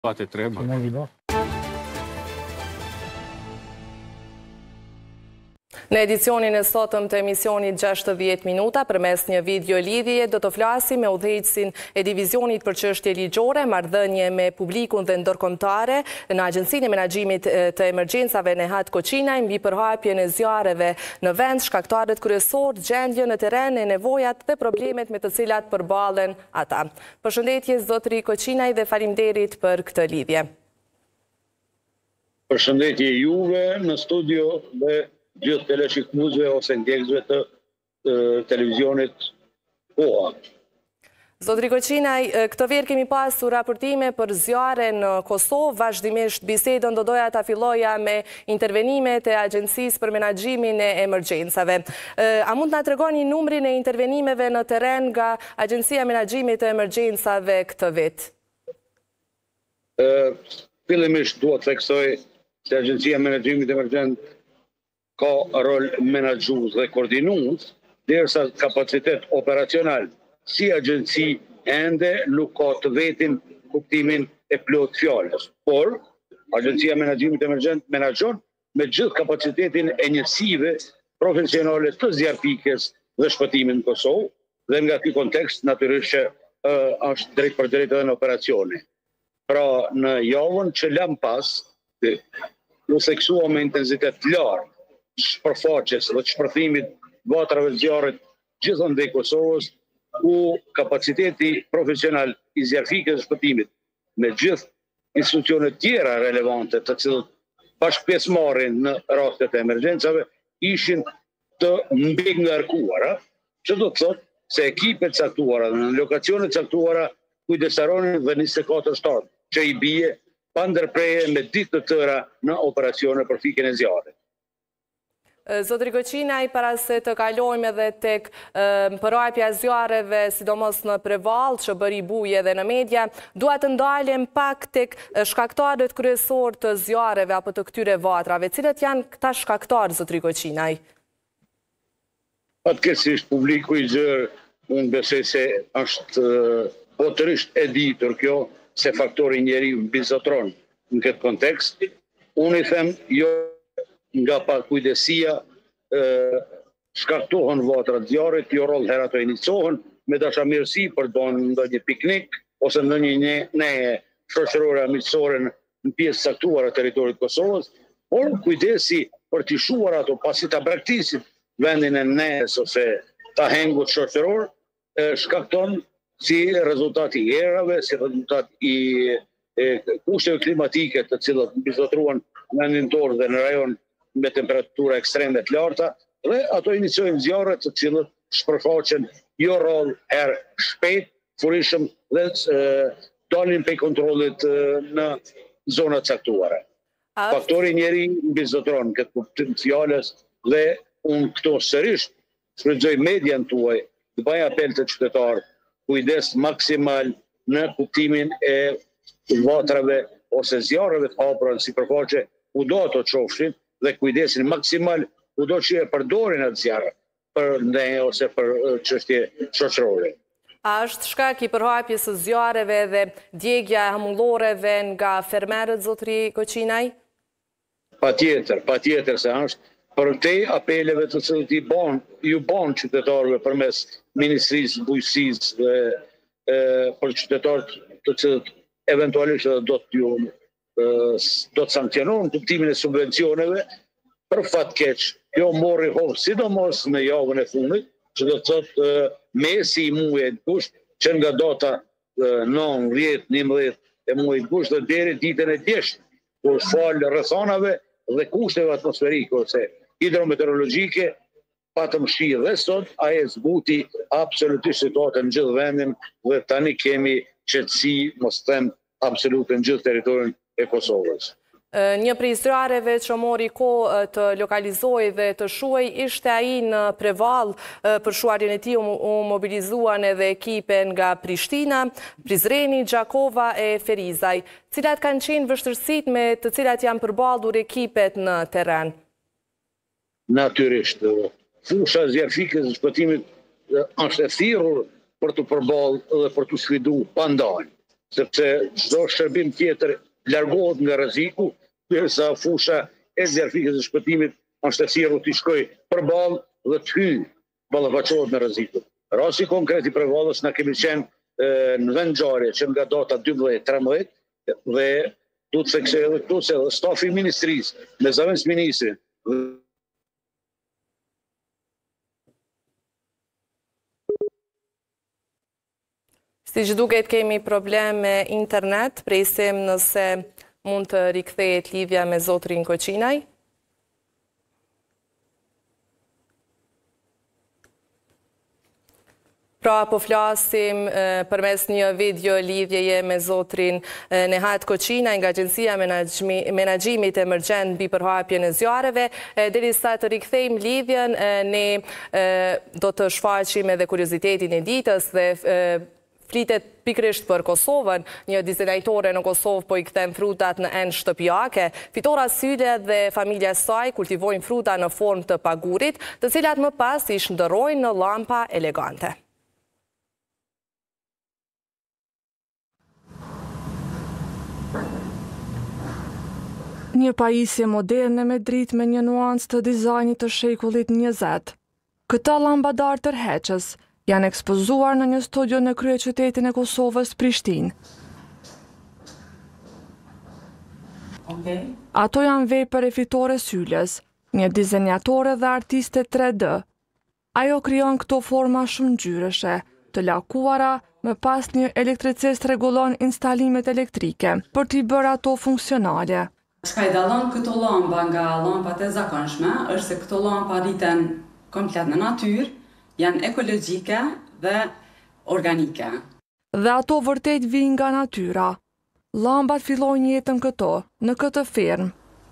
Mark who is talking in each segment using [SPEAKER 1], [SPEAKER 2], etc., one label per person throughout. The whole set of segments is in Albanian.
[SPEAKER 1] Toate trebuie.
[SPEAKER 2] Në edicionin e sotëm të emisionit 60 minuta, përmes një video lidhje, do të flasim me udhëheqësin e divizionit për çështje ligjore, marrëdhënie me publikun dhe ndërkombëtare në Agjencinë e Menaxhimit të Emergjencave Nehat Koçinaj mbi përhapjen e zjarreve në vend, shkaktarët kryesorë, gjendjen në terren e nevojat dhe problemet me të cilat përballen ata. Përshëndetje zotëri Koçinaj dhe faleminderit për këtë lidhje.
[SPEAKER 3] Përshëndetje juve në studio dhe gjithë teleshikuesve ose ndjekësve të televizionit Koha.
[SPEAKER 2] Zotëri Koçinaj, këtë verë kemi pasur raportime për zjarre në Kosovë, vazhdimisht bisedën do doja ta filloja me intervenimet e Agjencisë për Menaxhimin e Emergjencave. A mund na tregoni numrin e intervenimeve në terren nga Agjencia e Menaxhimit të Emergjencave këtë vit?
[SPEAKER 3] Fillimisht duhet të theksoj se Agjencia e Menaxhimit të Emergjencave ka rol menaxhues dhe koordinues, derisa kapacitet operacional si agjenci ende nuk ka të vetin kuptimin e plot fjalës. Por, Agjencia e Menaxhimit të Emergjencave menaxhon me gjithë kapacitetin e njësive profesionale të zjarrpikës dhe shpëtimit në Kosovë, dhe nga ky kontekst natyrisht që është drejt për drejt edhe në operacione. Pra, në javën që lam pas, u theksua me intensitet lartë shpërfaqjes dhe shpërthimit vatrave zjarrit gjithëndej Kosovës, ku kapaciteti profesional i zjarrfikës dhe shpëtimit me gjithë institucionet tjera relevante të cilët bashkë pjesëmarrin në rastet e emergjencave ishin të mbi-ngarkuara, që do të thotë se ekipet caktuara në lokacione caktuara kujdesaronin dhe 24 shtatë, që i bie pa ndërprerje me ditë të tëra në operacione për fikjen e zjarrit.
[SPEAKER 2] Zotëri Koçinaj, para se të kalojmë edhe tek përhapja e zjarreve, sidomos në Prevall, që bëri buje edhe në media, dua të ndalem pak tek shkaktarët kryesorë të zjarreve apo të këtyre vatrave. Cilët janë këta shkaktarë, zotëri Koçinaj?
[SPEAKER 3] Fatkeqësisht publiku i gjerë, unë besoj se është botërisht e ditur kjo se faktori njeriu mbizotron në këtë kontekst. Unë i them jo nga pakujdesia shkaktohen vatrat zjarrit, jo rrallë herë ato inicohen me dashamirësi për të bën ndonjë piknik ose ndonjë neje shoqërore miqësore në pjesë caktuar të territorit të Kosovës, por kujdesi për të shuar ato pasi ta braktisin vendin e nejes ose ta hengut shoqëror, shkakton si rezultat i erave, si rezultat i kushteve klimatike të cilat mbizotruan vendin tonë dhe në rajon me temperatura ekstreme të larta, dhe ato iniciojnë zjarre të cilët shpërfaqen jo rrallë herë shpejt, furishëm dhe dalin prej kontrollit në zonat caktuara. Faktori njeri mbizotron këtë kuptim të fjalës dhe unë këto sërish shfrytëzoj median tuaj të bëj apel të qytetarë kujdes maksimal në kuptimin e vatrave ose zjarreve të hapura në sipërfaqe kudo ato qofshin, dhe kujdesin maksimal kudo që e përdorin atë zjarr për ndjenjë ose për çështje shoqërore.
[SPEAKER 2] A është shkak i përhapjes së zjarreve dhe djegja e hamulloreve nga fermerët, zotëri Koçinaj?
[SPEAKER 3] Patjetër se është për te apeleve të cilët ju bën qytetarëve përmes Ministrisë Bujqësisë dhe për qytetarët të cilët eventualisht do të sankcionohen kuptimin e subvencioneve, për fat keq, kjo morri hovë sidomos në javën e fundit, që do të thotë mesi i muajit gusht, që nga data 9, 10, 11 e muajit gusht dhe deri ditën e djeshtë, kur fal rrethonave dhe kushteve atmosferike ose hidrometeorologjike, patëm shi dhe sot, ai zbuti absolutisht situatën në gjithë vendin dhe tani kemi qetësi, mos them absolute në gjithë territorin e Kosovës.
[SPEAKER 2] Një prej zjarreve që mori kohë të lokalizoj dhe të shuaj ishte ai në Prevall. Për shuarjen e tij u mobilizuan edhe ekipe nga Prishtina, Prizreni, Gjakova e Ferizaj. Cilat kanë qenë vështirësitë me të cilat janë përballur ekipet në terren?
[SPEAKER 3] Natyrisht, fusha zjarfikës së shpëtimit është e thirrur për të përballë dhe për të sfiduar pandaj. sepse çdo shërbim tjetër largohet nga rreziku, derisa fusha e zjarfikës së shpëtimit është e thirrur të shkojë përballë dhe të hyjë ballafaqohet me rrezikun. Rasti konkret i Prevallës na kemi qenë në vend ngjarje që nga data 12-13 dhe duhet të theksoj edhe këtu se stafi i ministrisë me zëvendës ministrin
[SPEAKER 2] Si që duket kemi problem me internet, presim nëse mund të rikthehet lidhja me zotrin Koqinaj. Pra po flasim përmes një video lidhjeje me zotrin Nehat Koqinaj nga Agjencia Menaxhimit Emergjent mbi përhapjen e zjarreve. Derisa të rikthejmë lidhjen, ne do të shfaqim edhe kuriozitetin e ditës dhe flitet pikrisht për Kosovën. Një dizenajtore në Kosovë po i kthen frutat në enë shtëpiake. Fitora Syle dhe familja saj kultivojnë fruta në formë të pagurit, të cilat më pas i shndërrojnë në llampa elegante.
[SPEAKER 1] Një pajisje moderne me dritë me një nuancë të dizajnit të shekullit 20. Këta lambadar tërheqës janë ekspozuar në një studio në kryeqytetin e Kosovës, Prishtinë. Ato janë vepër e Fitore Syles, një dizenjatore dhe artiste 3D. Ajo krijon këto forma shumë ngjyreshe, të lakuara, më pas një elektricist rregullon instalimet elektrike për t'i bërë ato funksionale.
[SPEAKER 4] Çka i dallon këto llampa nga llampat e zakonshme është se këto llampa rriten komplet në natyrë, janë ekologjike dhe organike.
[SPEAKER 1] Dhe ato vërtet vijnë nga natyra. Llampat fillojnë jetën këto, në këtë fermë.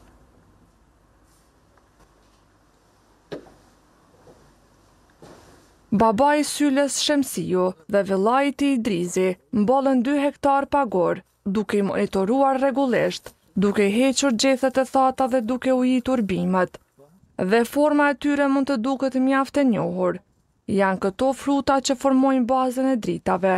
[SPEAKER 1] Babai Syles Shemsiu dhe villai i tij Idrizi mbollën 2 hektar pagor, duke i monitoruar rregullisht, duke hequr gjethet e thata dhe duke ujitur bimët. Dhe forma e tyre mund të duket mjaft e njohur. Janë këto fruta që formojnë bazën e dritave.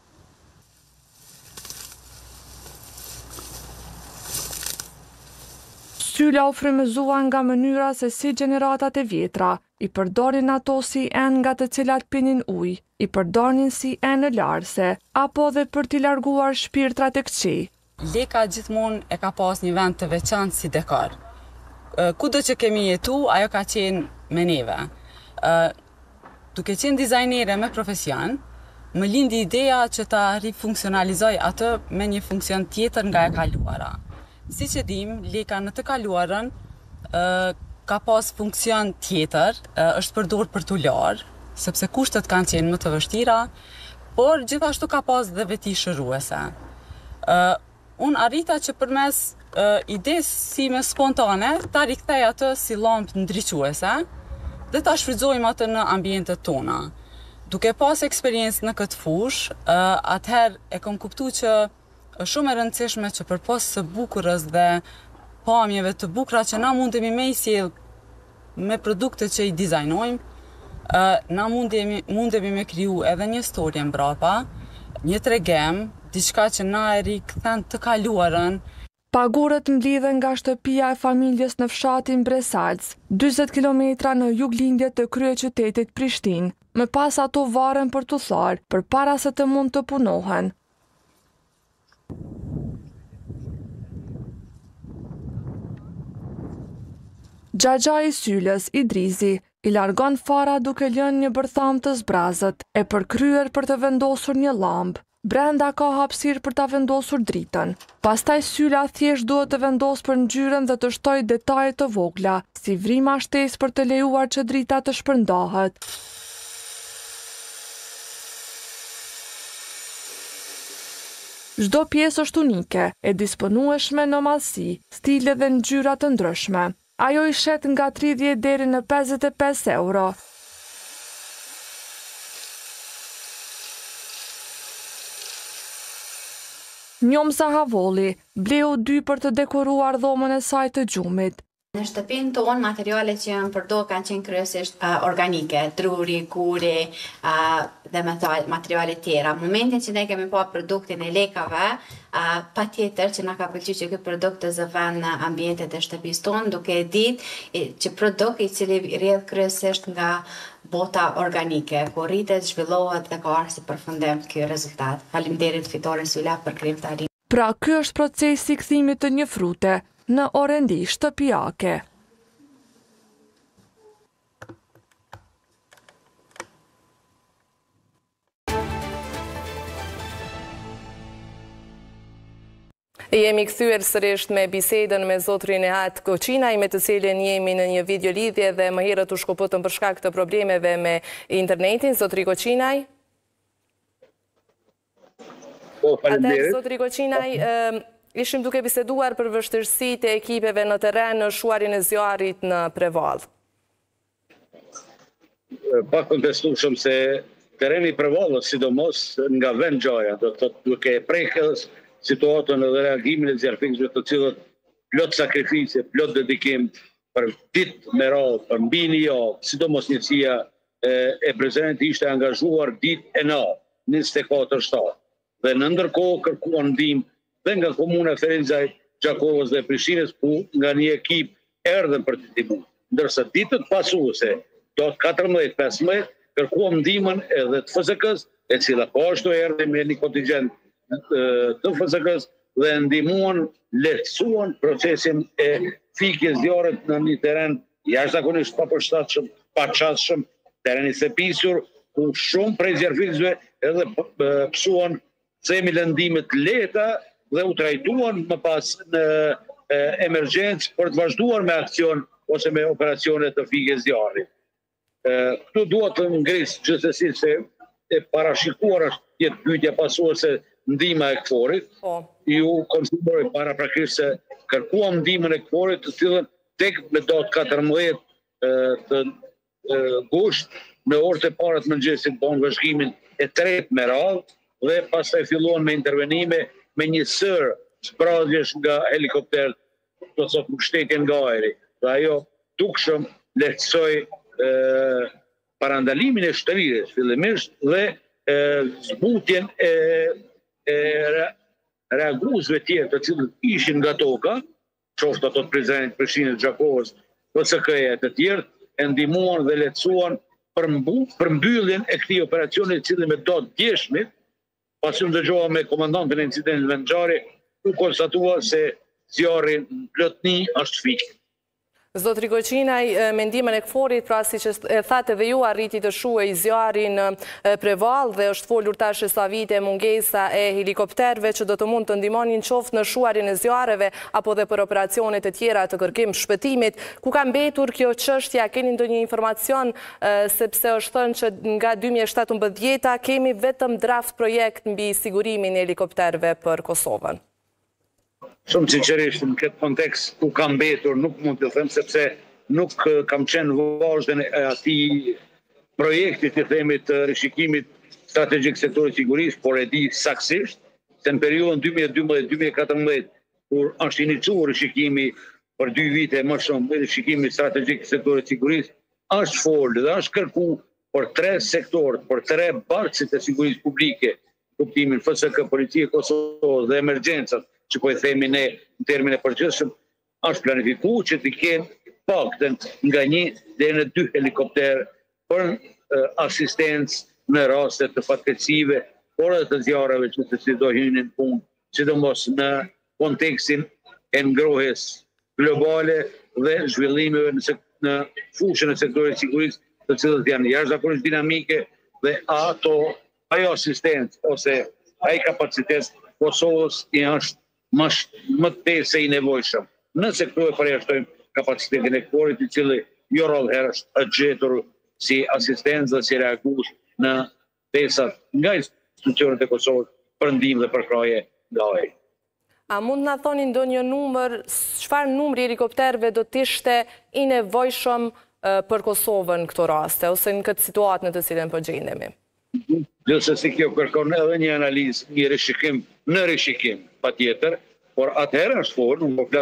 [SPEAKER 1] Syla u frymëzuan nga mënyra se si gjeneratat e vjetra i përdorin ato si enë nga të cilat pinin ujë, i përdorin si enë larse, apo dhe për t'i larguar shpirtrat e këqij.
[SPEAKER 4] Leka gjithmonë e ka pas një vend të veçantë si dekor. Kudo që kemi jetu, ajo ka qenë me neve. Duke qenë dizajnere me profesion, më lindi ideja që ta rifunksionalizoj atë me një funksion tjetër nga e kaluara. Si që dim, leka në të kaluarën ka pas funksion tjetër, është përdorur për t'u larë, sepse kushtet kanë qenë më të vështira, por gjithashtu ka pas dhe veti shëruese. Unë arrita që përmes idesë si me spontane, ta rikthej atë si lampë ndriquese dhe ta shfrytëzojmë atë në ambientet tona. Duke pas eksperiencë në këtë fushë, atëherë e kam kuptuar që është shumë e rëndësishme që përpos së bukurës dhe pamjeve të bukura që na mundemi me i sjell me produktet që i dizajnojmë, na mundemi me kriju edhe një historie mbrapa, një tregem, diçka që na e rikthen të kaluarën.
[SPEAKER 1] Pagurët mblidhen nga shtëpia e familjes në fshatin Bresalc, 40 kilometra në juglindje të kryeqytetit Prishtinë. Më pas ato varen për t'u tharë, përpara se të mund të punohen. Xhaxha i Syles, Idrizi, i largon fara duke lënë një bërtham të zbrazët, e përkryer për të vendosur një llambë. Brenda ka hapësirë për ta vendosur dritën. Pastaj Syla thjesht duhet të vendosë për ngjyrën dhe të shtojë detaje të vogla, si vrima shtesë për të lejuar që drita të shpërndahet. Çdo pjesë është unike, e disponueshme në mallësi, stile dhe ngjyra të ndryshme. Ajo i shet nga 30 deri në 55 euro. Njomsa Havolli bleu 2 për të dekoruar dhomën e saj të gjumit.
[SPEAKER 5] Në shtëpinë tonë, materiale që janë përdorur kanë qenë kryesisht organike, druri, kuri dhe materiale tjera. Në momentin që ne kemi pa produktin e lekave, patjetër që na ka pëlqyer që ky produkt të zëvend në ambientet e shtëpisë tonë, duke e ditë që produkt i cili rrjedh kryesisht nga bota organike, ku rritet, zhvillohet dhe ka ardhur si përfundim ky rezultat. Faleminderit fitore Sylla për krijimtarinë.
[SPEAKER 1] Pra ky është procesi i kthimit të një frute në orendi shtëpiake.
[SPEAKER 2] Jemi kthyer sërish me bisedën me zotrin Nehat Koçinaj, me të cilin jemi në një video lidhje dhe më herët u shkoputëm për shkak të problemeve me internetin. Zotri Koçinaj? Atëherë, zotri Koçinaj, ishim duke biseduar për vështirësitë e ekipeve në terren në shuarin e zjarrit në Prevall.
[SPEAKER 3] Pa kontestueshëm se terreni i Prevallës, sidomos nga vend gjaja, do të thotë duke prekës situatën dhe reagimin e zjarfikësve të cilët plot sakrifice, plot dedikim për ditë me radhë, për mbi një javë, sidomos njësia e prezidenti ishte angazhuar ditë e natë, 24/7. Dhe në ndërkohë kërkuan ndihmë dhe nga komuna Ferizaj, Gjakovës dhe Prishtinës, ku nga një ekip erdhën për të ndihmuar. Ndërsa ditët pasuese, do 14-15, kërkuam ndihmën edhe të FSK-s, e cila po ashtu erdhi me një kontingjent të FSK-s dhe ndihmuan, lehtësuan procesin e fikjes zjarrit në një terren jashtëzakonisht papërshtatshëm, paqasshëm, terren i sepisur, ku shumë prej zjarfikësve edhe psuan themi lëndime të lehta dhe u trajtuan më pas në emergjencë për të vazhduar me aksion ose me operacione të fikjes zjarrit. Këtu duhet të ngris gjithsesi se e parashikuar është jetë pyetja pasuese ndihma e KFOR-it. Ju konsideroj paraprakisht se kërkuam ndihmën e KFOR-it, të cilën tek me datë 14 të gusht në orët e para të mëngjesit bën vëzhgimin e tretë me radhë dhe pastaj filluan me intervenime me një sër zbrazjesh nga helikopter, do të thotë mbështetje nga ajri. Dhe ajo dukshëm lehtësoi parandalimin e shtrirjes fillimisht dhe zbutjen e reaguesve tjerë të cilët ishin nga toka, qoftë ato të prezident Prishtinës, Gjakovës, PSK-ja e të tjerë, e ndihmuan dhe lehtësuan përmbylljen e këtij operacioni, i cili me datë djeshmit, pasi unë dëgjova me komandantin e incidentit vendngjarje, u konstatua se zjarri në plotni është fikë.
[SPEAKER 2] Zotri Koçinaj, me ndihmën e KFOR-it, pra si që e thatë edhe ju, arriti të shuhej zjarrin në Prevall dhe është folur tash sa vite mungesa e helikopterëve që do të mund të ndihmonin qoftë në shuarin e zjarreve apo dhe për operacione të tjera të kërkim shpëtimit. Ku ka mbetur kjo çështja? Keni ndonjë informacion sepse është thënë që nga 2017 kemi vetëm draft projekt mbi sigurimin e helikopterëve për Kosovën?
[SPEAKER 3] Shumë sinqerisht, në këtë kontekst ku kam mbetur, nuk mund të them, sepse nuk kam qenë vazhden e atij projektit të themit të rishikimit strategjik sektorit sigurisë, por e di saktësisht se në periudhën 2012-2014, kur është iniciuar rishikimi për 2 vite më shumë, rishikimi strategjik sektorit sigurisë, është folë dhe është kërku për 3 sektorët, për 3 barkësit e sigurisë publike, kuptimin FSK, Policia e Kosovës dhe emergjencat, që po e themi ne në termine përgjithshëm, është planifikuar që të kenë paktën nga 1 deri në 2 helikopterë për asistencë në raste të fatkeqësive, por edhe të zjarreve që të si do hynin punë, sidomos në kontekstin e ngrohjes globale dhe zhvillimeve në fushën e sektorit sigurisë, të cilët janë jashtëzakonisht dinamike dhe ajo asistencë ose ai kapacitet Kosovës i është më tej se i nevojshëm. Nëse këtu e përjashtojmë kapacitetin e KFOR-it, i cili jo rrallëherë është gjetur si asistencë dhe si reagues në pesat nga institucionet e Kosovës për ndihmë dhe përkraje nga ajri.
[SPEAKER 2] A mund na thoni ndonjë numër, çfarë numri helikopterëve do të ishte i nevojshëm për Kosovën në këto raste ose në këtë situatë në të cilën po gjendemi?
[SPEAKER 3] Gjithsesi kjo kërkon edhe një analizë, një rishikim në rishikim, patjetër, por atëherë është folur, unë po flas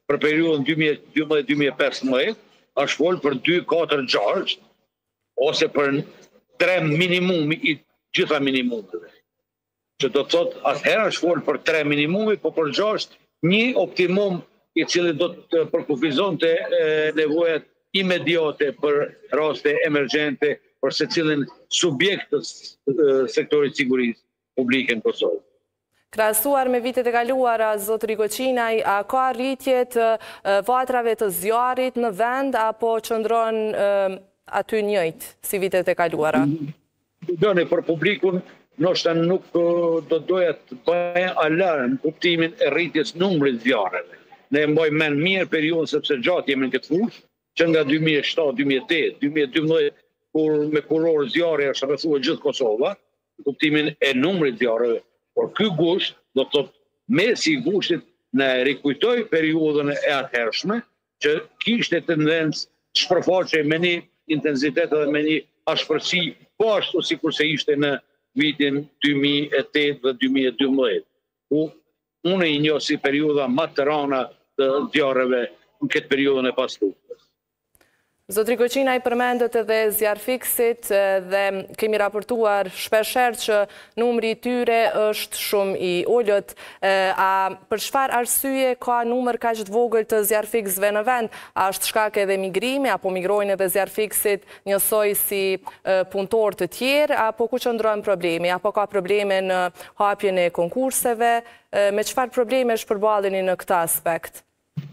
[SPEAKER 3] për periudhën 2012-2015, është folë për 2-4 gjarës, ose për 3 minimumi i gjitha minimumeve. Që do të thotë, atëherë është folë për 3 minimumi, po për gjarës një optimum i cili do të përkufizonte nevojat imediate për raste emergjente për se cilin subjekt të sektorit sigurisë publike në Kosovë.
[SPEAKER 2] Krahasuar me vitet e kaluara, zotëri Koqinaj, a ka rritje të vatrave të zjarrit në vend, apo qëndron aty njëjtë si vitet e kaluara?
[SPEAKER 3] Dëni, për publikun, nështë nuk do doja të bëjë alarm kuptimin e rritjes numrit zjarreve. Ne mbojmë men mirë periudhën sepse gjatë jemi në këtë fushë, që nga 2007, 2008, 2012, kur me kurorë zjarri është rrethuar gjithë Kosova, kuptimin e numrit zjarreve. Por ky gusht, do të thotë, mesi i gushtit në rikujtoi periudhën e atëhershme, që kishte tendencë të shpërfaqej me një intensitet dhe me një ashpërsi, po ashtu sikur se ishte në vitin 2008 dhe 2012. Ku unë i njoh si periudha më të rana të zjarreve në këtë periudhën e pasluftës.
[SPEAKER 2] Zotri Koqinaj, përmendët edhe zjarfiksit dhe kemi raportuar shpesher që numri i tyre është shumë i ullët. A për çfarë arsye ka numër kaq të vogël të zjarfiksve në vend? A është shkak edhe migrimi, apo migrojnë edhe zjarfiksit njësoj si punëtor të tjerë, apo ku qëndron problemi? Apo ka probleme në hapjen e konkurseve? Me çfarë probleme shpërballeni në këtë aspekt?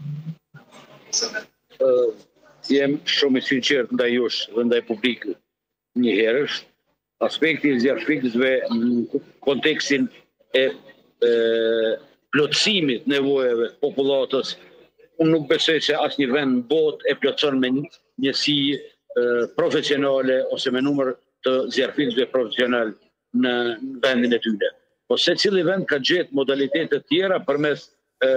[SPEAKER 3] Jem shumë i sinqert ndaj jush dhe ndaj publikut një herësh. Aspekti i zjarfiksve në kontekstin e plotësimit nevojave popullatës, unë nuk besoj se asnjë vend në botë e plotëson me njësi profesionale ose me numër të zjarfiksve profesional në vendin e tyre. Po secili vend ka gjetë modalitete të tjera përmes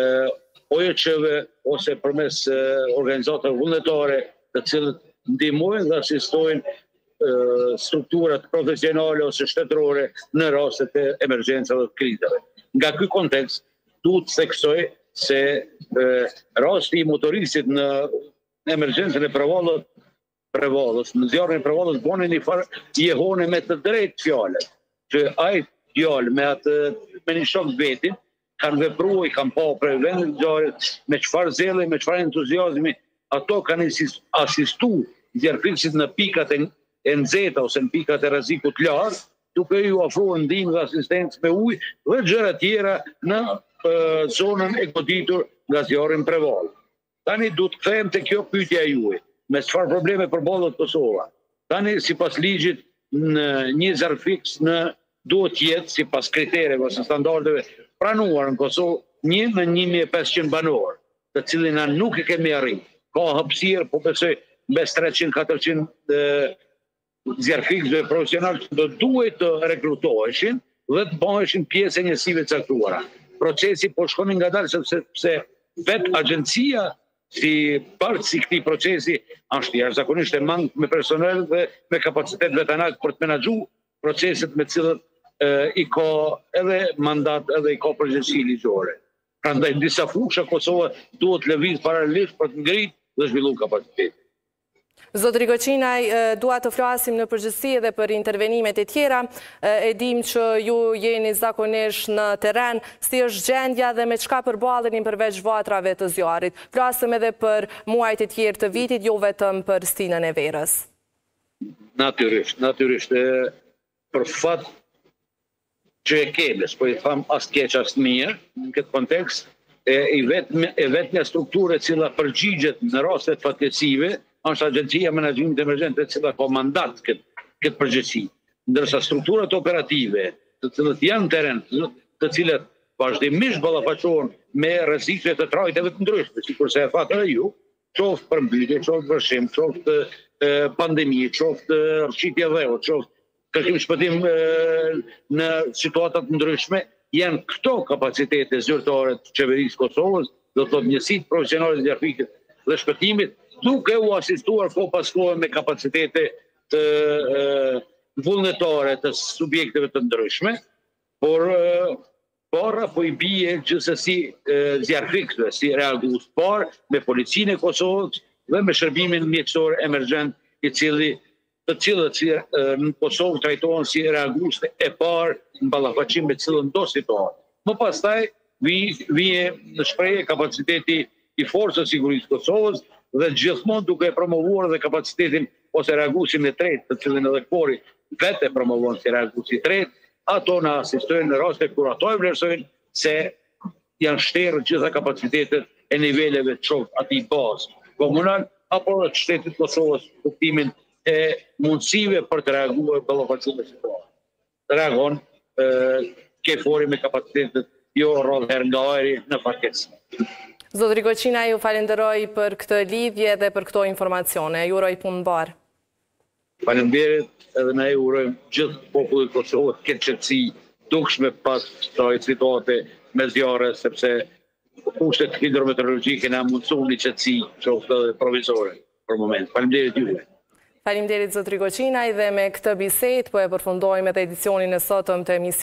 [SPEAKER 3] OJC-ve ose përmes organizatave vullnetare të cilët ndihmojnë dhe asistojnë strukturat profesionale ose shtetërore në rastet e emergjencave dhe krizave. Nga ky kontekst, duhet theksoj se rasti i motoristit në emergjencën e Prevallës, në zjarrin e Prevallës boni një farë jehone me të drejtë fjalët, që ai djalë me një shok vetin kanë vepruar, i kanë pa për vendin e zjarrit, me çfarë zelle, me çfarë entuziazmi, ato kanë asistuar zjarfiksit në pikat e nxehta ose në pikat e rrezikut të lartë, duke ju ofruar ndihmë dhe asistencë me ujë dhe gjëra tjera në zonën e goditur nga zjarri i Prevallës. Tani duhet të kthehem te kjo pyetja juaj, me çfarë probleme përballet Kosova. Tani sipas ligjit në një zjarfiks duhet të jetë sipas kritereve ose standardeve pranuar në Kosovë 1 në 1500 banor, të cilin na nuk e kemi arritur. Ka hapësirë, po besoj mes 300-400 zjarfiksve profesional që do duhet të rekrutoheshin dhe të bëheshin pjesë e njësive caktuara. Procesi po shkon ngadalë sepse vetë agjencia si part si këtij procesi është jashtëzakonisht e mangë me personel dhe me kapacitet vetanal për të menaxhuar proceset me cilët i ka edhe mandat edhe i ka përgjegjësi ligjore. Prandaj disa fusha Kosova duhet lëviz paralelisht për të ngritur dhe zhvilluar kapacitet.
[SPEAKER 2] Zotri Koqinaj, dua të flasim në përgjithësi edhe për intervenimet e tjera. E dim që ju jeni zakonisht në terren, si është gjendja dhe me çka përballeni përveç vatrave të zjarrit. Flasim edhe për muajt e tjerë të vitit, jo vetëm për stinën e verës.
[SPEAKER 3] Natyrisht, për fat që e kemi, s'po i tham as keq as mirë në këtë kontekst, e vetmja strukturë e cila përgjigjet në rastet fatkeqësive është Agjencia e Menaxhimit të Emergjencave, e cila ka mandat këtë përgjegjësi. Ndërsa strukturat operative, të cilët janë në terren, të cilat vazhdimisht ballafaqohen me rreziqe të trajteve të ndryshme, sikurse e thatë edhe ju, qoftë përmbytje, qoftë vërshim, qoftë pandemi, qoftë rrshitje dheu, qoftë kërkim shpëtim në situata të ndryshme, janë këto kapacitete zyrtare të qeverisë Kosovës, do të thotë njësitë profesionale të zjarfikit dhe shpëtimit, duke u asistuar kohë pas kohe me kapacitete të vullnetare të subjekteve të ndryshme, por por apo i bie gjithsesi zjarfikëve, si reagues por me policinë e Kosovës dhe me shërbimin mjekësor emergjent të cilët në Kosovë trajtohen si reagues e parë në ballafaqim me cilën do situatë. Më pastaj vije në shprehje kapaciteti i forcës së sigurisë të Kosovës dhe gjithmonë duke promovuar dhe kapacitetin ose reaguesin e tretë, të cilin edhe Kori vetë promovon si reaguesi i tretë, ato na asistojnë në raste kur ato e vlerësojnë se janë shterë gjitha kapacitetet e niveleve të qoftë atij bazë komunal apo të shtetit Kosovës kuptimin e mundësive për të reaguar ballafaqime situata. Reagon Kefori me kapacitetet jo rrallë herë nga ajri në pakesë.
[SPEAKER 2] Zotri Goqina, ju falenderoj për këtë lidhje dhe për këto informacione. Ju uroj punë mbar.
[SPEAKER 3] Faleminderit, edhe ne urojmë gjithë popullit Kosovës këtë qetësi dukshme pas kësaj situate me zjarre, sepse kushtet hidrometeorologjike na mundësuan një qetësi qoftë edhe provizore për moment. Faleminderit juve.
[SPEAKER 2] Faleminderit zotri Goqinaj dhe me këtë bisedë po e përfundojmë edhe edicionin e sotëm të emisionit